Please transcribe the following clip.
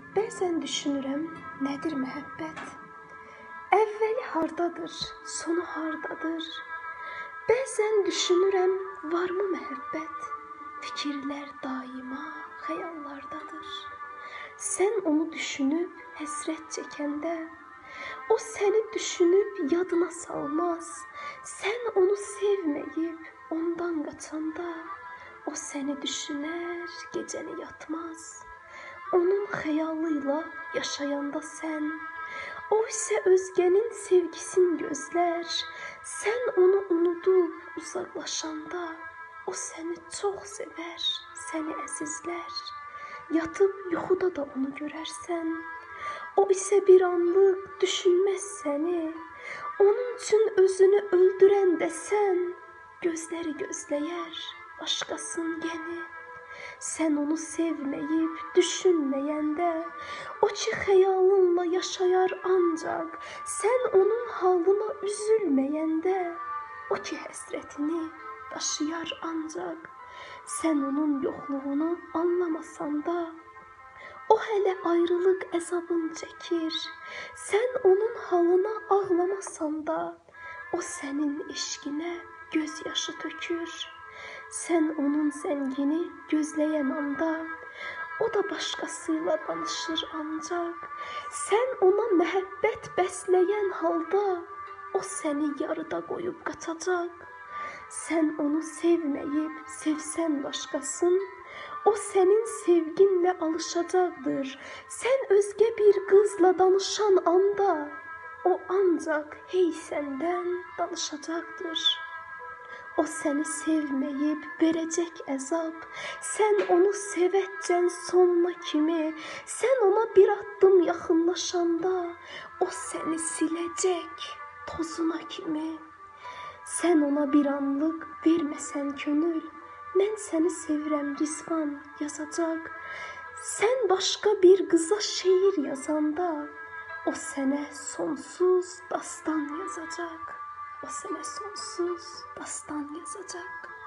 Bəzən düşünürəm, nədir məhəbbət? Əvvəli hardadır, sonu hardadır? Bəzən düşünürəm, varmı məhəbbət? Fikirlər daima xəyallardadır. Sən onu düşünüb həsrət çəkəndə, o səni düşünüb yadına salmaz. Sən onu sevməyib ondan qaçanda, o səni düşünər, gecəni yatmaz. Onun xəyalıyla yaşayanda sən, o isə özgənin sevgisini gözlər. Sən onu unudub uzaqlaşanda, o səni çox sevər, səni əzizlər. Yatıb yuxuda da onu görərsən, o isə bir anlıq düşünməz səni. Onun üçün özünü öldürən də sən, gözləri gözləyər başqasını yeni. Sən onu sevməyib düşünməyəndə, o ki xəyalınla yaşayar ancaq. Sən onun halına üzülməyəndə, o ki həsrətini daşıyar ancaq. Sən onun yoxluğunu anlamasan da, o hələ ayrılıq əzabını çəkir. Sən onun halına ağlamasan da, o sənin eşqinə göz yaşı tökür. Sən onun zəngini gözləyən anda, o da başqasıyla danışır ancaq. Sən ona məhəbbət bəsləyən halda, o səni yarıda qoyub qaçacaq. Sən onu sevməyib sevsən başqasın, o sənin sevginlə alışacaqdır. Sən özgə bir qızla danışan anda, o ancaq hey səndən danışacaqdır. O səni sevməyib verəcək əzab. Sən onu sevəcən sonuna kimi. Sən ona bir addım yaxınlaşanda, o səni siləcək tozuna kimi. Sən ona bir anlıq verməsən könül, mən səni sevirəm Rizvan yazacaq. Sən başqa bir qıza şeir yazanda, o sənə sonsuz dastan yazacaq. O sənə sonsuz dastan yazacaq.